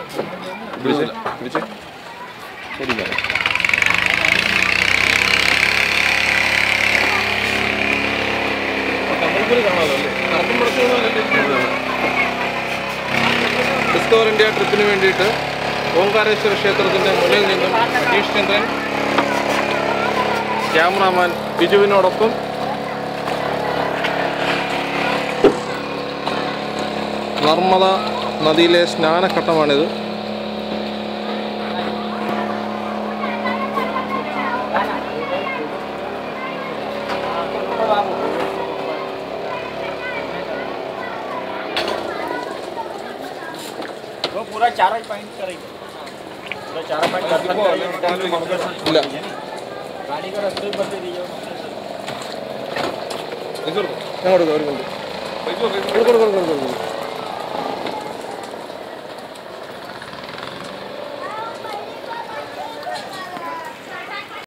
പിടിച്ച് ശരിക്കാം. Discover India ട്രിപ്പിന് വേണ്ടിയിട്ട് ഓംകാരേശ്വര ക്ഷേത്രത്തിൻ്റെ മുന്നിൽ നിന്നും സതീഷ് ചന്ദ്രൻ, ക്യാമറാമാൻ ബിജുവിനോടൊപ്പം നർമ്മദ നദിയിലെ സ്നാനഘട്ടമാണിത്. पूरा चारा पॉइंट करेंगे, पूरा चारा पॉइंट कर सकते हैं। ഇല്ല, गाड़ी का रास्ते पर दे दीजिए। ഞാൻ കൊടുക്കാം, ഒരു മിനിറ്റ് കൊടുക്കും.